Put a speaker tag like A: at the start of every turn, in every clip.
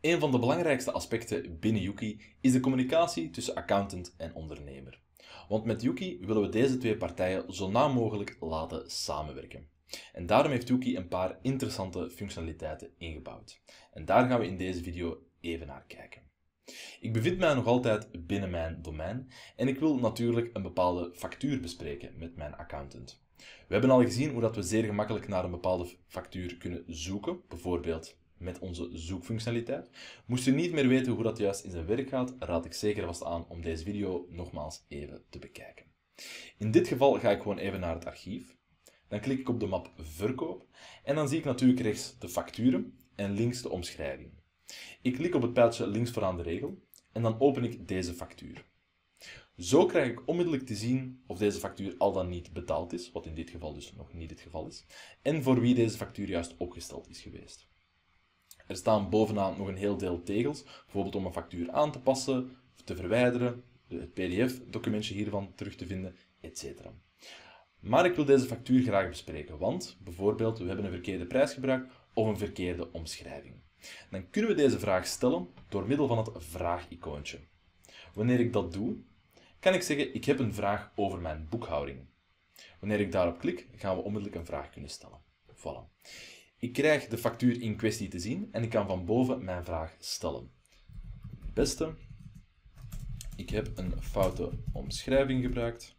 A: Een van de belangrijkste aspecten binnen Yuki is de communicatie tussen accountant en ondernemer. Want met Yuki willen we deze twee partijen zo nauw mogelijk laten samenwerken. En daarom heeft Yuki een paar interessante functionaliteiten ingebouwd. En daar gaan we in deze video even naar kijken. Ik bevind mij nog altijd binnen mijn domein en ik wil natuurlijk een bepaalde factuur bespreken met mijn accountant. We hebben al gezien hoe dat we zeer gemakkelijk naar een bepaalde factuur kunnen zoeken, bijvoorbeeld met onze zoekfunctionaliteit. Moest u niet meer weten hoe dat juist in zijn werk gaat, raad ik zeker vast aan om deze video nogmaals even te bekijken. In dit geval ga ik gewoon even naar het archief. Dan klik ik op de map verkoop en dan zie ik natuurlijk rechts de facturen en links de omschrijving. Ik klik op het pijltje links vooraan de regel en dan open ik deze factuur. Zo krijg ik onmiddellijk te zien of deze factuur al dan niet betaald is, wat in dit geval dus nog niet het geval is, en voor wie deze factuur juist opgesteld is geweest. Er staan bovenaan nog een heel deel tegels, bijvoorbeeld om een factuur aan te passen, te verwijderen, het pdf-documentje hiervan terug te vinden, etc. Maar ik wil deze factuur graag bespreken, want bijvoorbeeld we hebben een verkeerde prijs gebruikt of een verkeerde omschrijving. Dan kunnen we deze vraag stellen door middel van het vraag-icoontje. Wanneer ik dat doe, kan ik zeggen ik heb een vraag over mijn boekhouding. Wanneer ik daarop klik, gaan we onmiddellijk een vraag kunnen stellen. Voilà. Ik krijg de factuur in kwestie te zien en ik kan van boven mijn vraag stellen. Beste, ik heb een foute omschrijving gebruikt.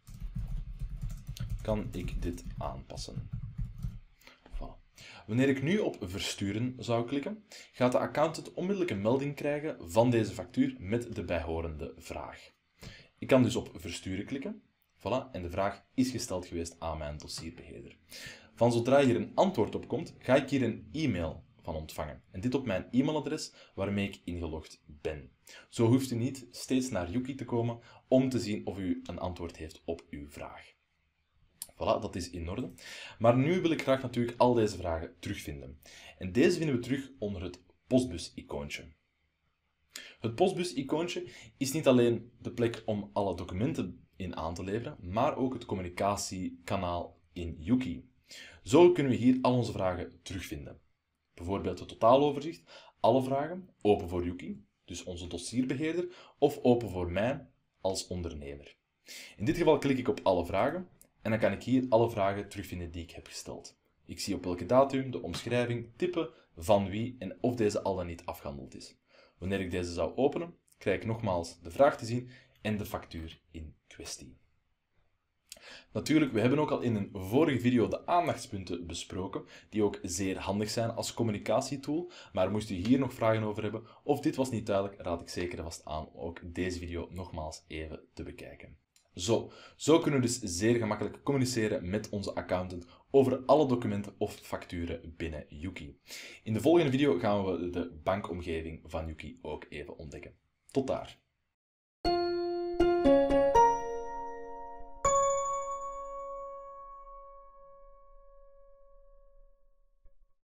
A: Kan ik dit aanpassen? Voilà. Wanneer ik nu op versturen zou klikken, gaat de accountant onmiddellijk een melding krijgen van deze factuur met de bijhorende vraag. Ik kan dus op versturen klikken. Voilà, en de vraag is gesteld geweest aan mijn dossierbeheerder. Van zodra hier een antwoord op komt, ga ik hier een e-mail van ontvangen. En dit op mijn e-mailadres waarmee ik ingelogd ben. Zo hoeft u niet steeds naar Yuki te komen om te zien of u een antwoord heeft op uw vraag. Voilà, dat is in orde. Maar nu wil ik graag natuurlijk al deze vragen terugvinden. En deze vinden we terug onder het postbus-icoontje. Het postbus-icoontje is niet alleen de plek om alle documenten in aan te leveren, maar ook het communicatiekanaal in Yuki. Zo kunnen we hier al onze vragen terugvinden. Bijvoorbeeld het totaaloverzicht, alle vragen, open voor Yuki, dus onze dossierbeheerder, of open voor mij als ondernemer. In dit geval klik ik op alle vragen en dan kan ik hier alle vragen terugvinden die ik heb gesteld. Ik zie op welke datum, de omschrijving, type, van wie en of deze al dan niet afgehandeld is. Wanneer ik deze zou openen, krijg ik nogmaals de vraag te zien en de factuur in kwestie. Natuurlijk, we hebben ook al in een vorige video de aandachtspunten besproken, die ook zeer handig zijn als communicatietool, maar moest u hier nog vragen over hebben of dit was niet duidelijk, raad ik zeker vast aan ook deze video nogmaals even te bekijken. Zo kunnen we dus zeer gemakkelijk communiceren met onze accountant over alle documenten of facturen binnen Yuki. In de volgende video gaan we de bankomgeving van Yuki ook even ontdekken. Tot daar!